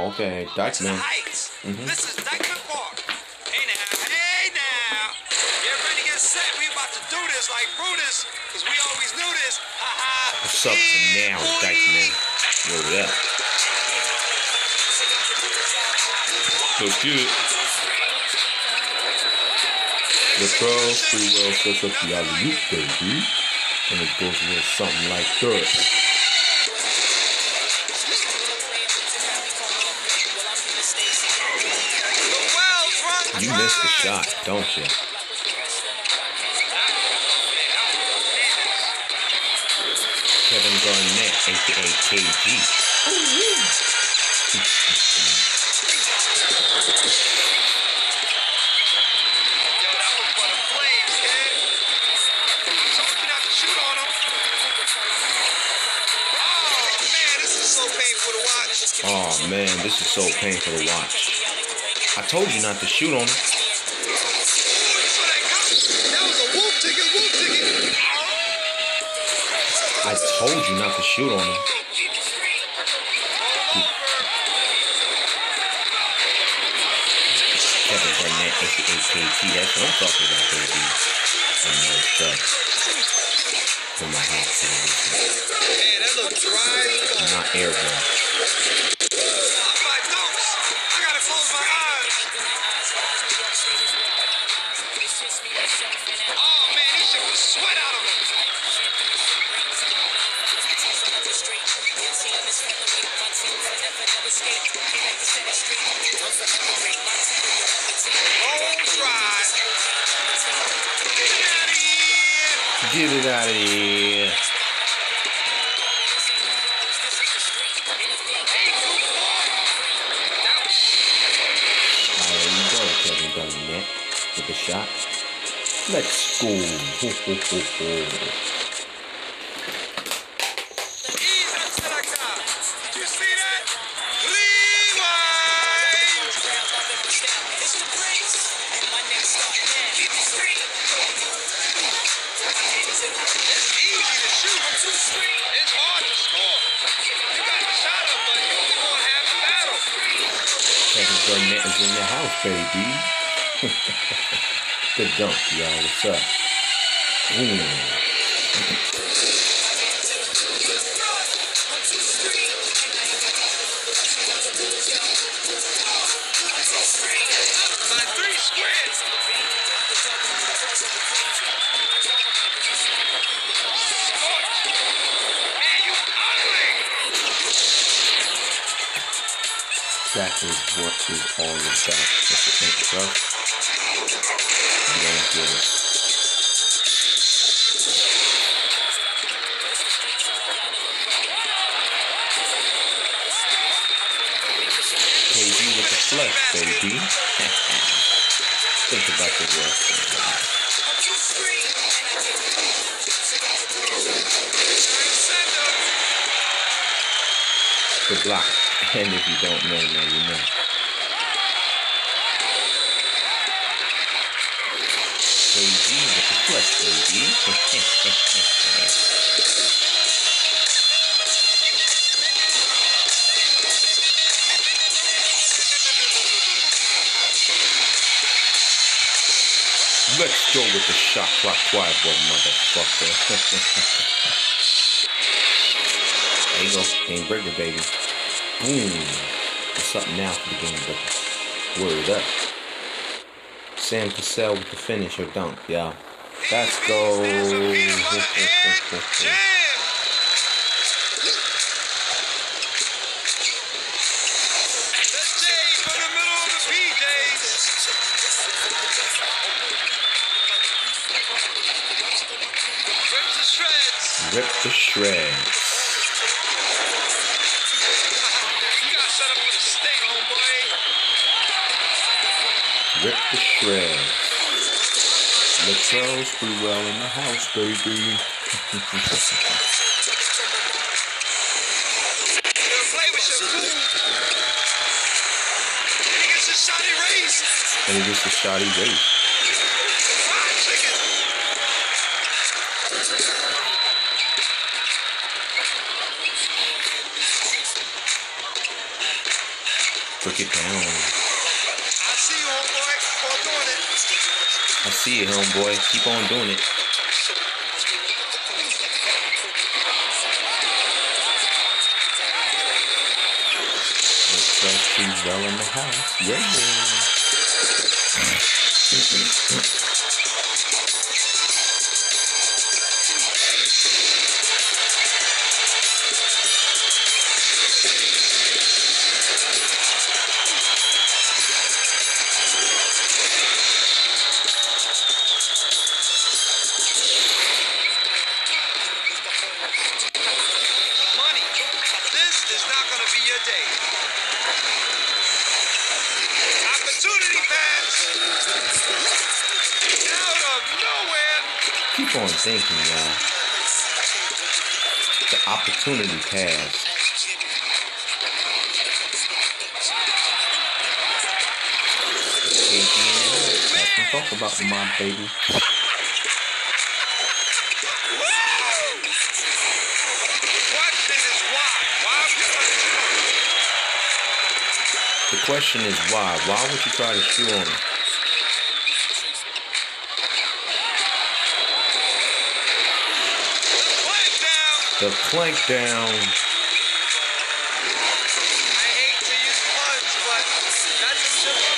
Oh, okay. Dykeman. This is Dykeman Park. Hey now. Get ready to get set. We about to do this like Brutus, because we always knew this. What's up to now, Dykeman? Word up. Looks good. The pro free will sets up the alley-oop, baby. And it goes a little something like this. You missed the shot, don't you? Kevin Garnett, a.k.a. KG. Oh man, this is so painful to watch. I told you not to shoot on him. I told you not to shoot on him. Kevin Garnett, a.k.a. KG. That's what I'm talking about, baby. I know stuff. For my house. Man, that looked dry. Not airball. Get it out of here. There you go, Kevin Garnett with the shot. Let's go. Ho, ho, ho, ho. Kevin Garnett is in the house, baby. Good dunk, y'all. What's up? That is what is all about. That's the intro. You don't get it. KG with the flesh, baby. Think about the rest of it. The block. And if you don't know, now you know. KG with the flesh, baby. Let's go with the shot clock boy, motherfucker. There you go. Game breaker, baby. Boom. What's up now for the game breaker? Word up. Sam Cassell with the finish or dunk, y'all. Let's go. Rip the shreds. Rip the shreds. Latrell's pretty well in the house, baby. And he gets a shoddy race. Break it down. I see you, homeboy. Keep on doing it. I see it, homeboy. Keep on doing it. She's well in the house. Yeah. Money, this is not going to be your day. Opportunity pass. Out of nowhere. Keep on thinking, y'all. The opportunity pass. That's what I'm talking about, my baby. The question is why? Why would you try to shoot on him? The clank down. I hate to use punch, but that's a simple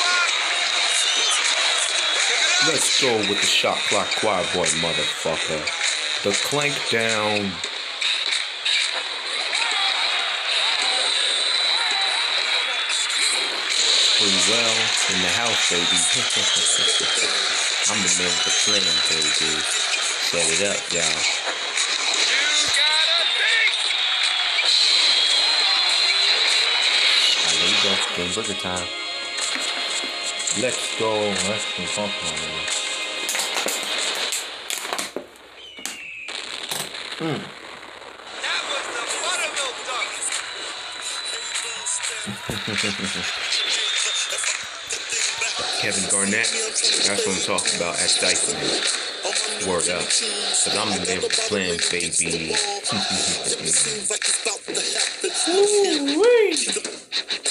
block. Let's go with the shot clock choir boy, motherfucker. The clank down. Pretty well in the house, baby. I'm the man with the plan, baby. Set it up, y'all. You gotta think. There you go. Game burger time. Let's go. Let's go. Talk about it. That was the buttermilk dunk. Kevin Garnett, that's what I'm talking about at Dyson. Word up. Cause I'm the man with the plan, baby. Ooh-wee.